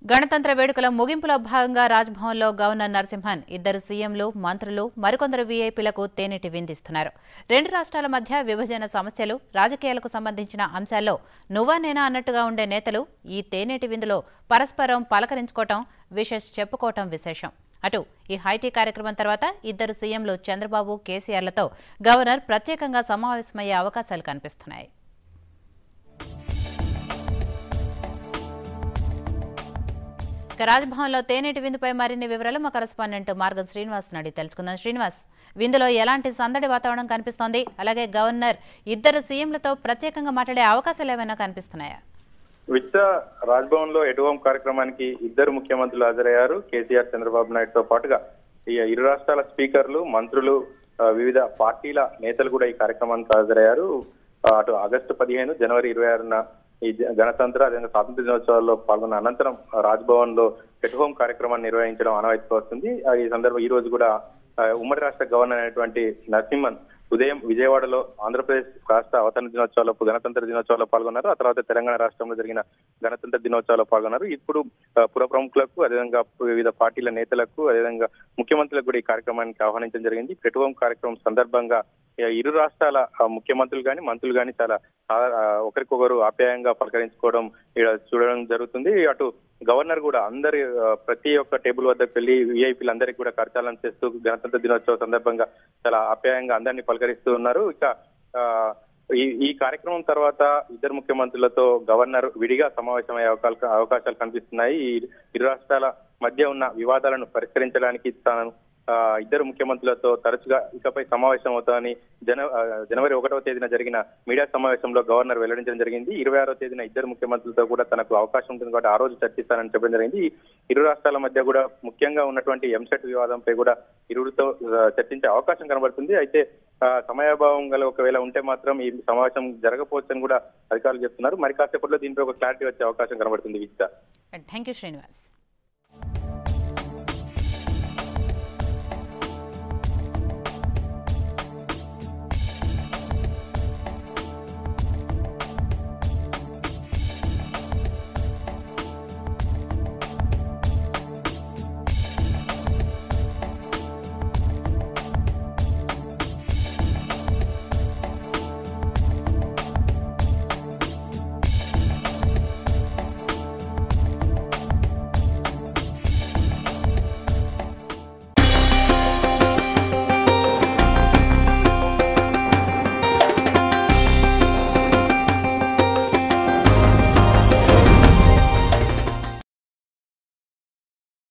గణతంత్ర వేడుకల ముగింపులో భాగంగా రాజ్భవన్లో గవర్నర్ నరసింహన్ ఇద్దరు సీఎంలు, మంత్రులు, మరికొందరు వీఐపీలకు తేనెటి విందిస్తున్నారు. రెండు రాష్ట్రాల మధ్య విభజన సమస్యలు, రాజకీయాలకు సంబంధించిన అంశాల్లో నువ్వా నేనా అన్నట్టుగా ఉండే నేతలు ఈ తేనెటి విందులో పరస్పరం పలకరించుకోవటం, విషెస్ చెప్పుకోవటం విశేషం. అటు ఈ హైటీ కార్యక్రమం తర్వాత ఇద్దరు సీఎంలు చంద్రబాబు, కేసీఆర్లతో గవర్నర్ ప్రత్యేకంగా సమావేశమయ్యే అవకాశాలు కనిపిస్తున్నాయి. రాజ్భవన్లో తేనెటి విందుపై మరిన్ని వివరాలు మా కరెస్పాండెంట్ మార్గం శ్రీనివాస్ అడిగి తెలుసుకుందాం. శ్రీనివాస్, విందులో ఎలాంటి సందడి వాతావరణం కనిపిస్తోంది? అలాగే గవర్నర్ ఇద్దరు సీఎంలతో ప్రత్యేకంగా మాట్లాడే అవకాశాలు ఏమైనా కనిపిస్తున్నాయా? రాజ్భవన్ లో ఎటు హోం కార్యక్రమానికి ఇద్దరు ముఖ్యమంత్రులు హాజరయ్యారు. కేసీఆర్, చంద్రబాబు నాయుడుతో పాటుగా ఇరు రాష్ట్రాల స్పీకర్లు, మంత్రులు, వివిధ పార్టీల నేతలు కూడా ఈ కార్యక్రమానికి హాజరయ్యారు. అటు ఆగస్టు 15, జనవరి 26న ఈ గణతంత్ర అదేవిధంగా స్వాతంత్ర దినోత్సవాల్లో పాల్గొన్న అనంతరం రాజ్భవన్ లో ఎట్ హోం కార్యక్రమాన్ని నిర్వహించడం ఆనవాయితీగా వస్తుంది. ఈ సందర్భం ఈ రోజు కూడా ఉమ్మడి రాష్ట్ర గవర్నర్ అయినటువంటి నరసింహన్ ఉదయం విజయవాడలో ఆంధ్రప్రదేశ్ రాష్ట్ర అవతరణ దినోత్సవాల్లో, గణతంత్ర దినోత్సవాల్లో పాల్గొన్నారు. ఆ తర్వాత తెలంగాణ రాష్ట్రంలో జరిగిన గణతంత్ర దినోత్సవాల్లో పాల్గొన్నారు. ఇప్పుడు పుర ప్రముఖులకు, అదేవిధంగా వివిధ పార్టీల నేతలకు, అదేవిధంగా ముఖ్యమంత్రులకు కూడా ఈ కార్యక్రమానికి ఆహ్వానించడం జరిగింది. ఎట్ హోం కార్యక్రమం సందర్భంగా ఇరు రాష్ట్రాల ముఖ్యమంత్రులు కానీ, మంత్రులు కానీ చాలా ఒకరికొకరు ఆప్యాయంగా పలకరించుకోవడం చూడడం జరుగుతుంది. అటు గవర్నర్ కూడా ప్రతి ఒక్క టేబుల్ వద్దకు వెళ్లి వీఐపీలు అందరికీ కూడా కరచాలనం చేస్తూ గణతంత్ర దినోత్సవ సందర్భంగా చాలా ఆప్యాయంగా అందరినీ పలకరిస్తూ ఉన్నారు. ఇక ఈ కార్యక్రమం తర్వాత ఇద్దరు ముఖ్యమంత్రులతో గవర్నర్ విడిగా సమావేశమయ్యే అవకాశాలు కనిపిస్తున్నాయి. ఇరు రాష్ట్రాల మధ్య ఉన్న వివాదాలను పరిష్కరించడానికి తాను ఇద్దరు ముఖ్యమంత్రులతో తరచుగా ఇకపై సమావేశం అవుతామని జనవరి 1వ తేదీన జరిగిన మీడియా సమావేశంలో గవర్నర్ వెల్లడించడం జరిగింది. 26వ తేదీన ఇద్దరు ముఖ్యమంత్రులతో కూడా తనకు అవకాశం ఉంటుంది కాబట్టి ఆ రోజు చర్చిస్తానని చెప్పడం జరిగింది. ఇరు రాష్ట్రాల మధ్య కూడా ముఖ్యంగా ఉన్నటువంటి ఎంసెట్ వివాదంపై కూడా ఇరువురితో చర్చించే అవకాశం కనబడుతుంది. అయితే సమయాభావం గల ఒకవేళ ఉంటే మాత్రం ఈ సమావేశం జరగకపోవచ్చని కూడా అధికారులు చెప్తున్నారు. మరి కాసేపట్లో దీనిపై ఒక క్లారిటీ వచ్చే అవకాశం కనబడుతుంది. Thank you Srinivas.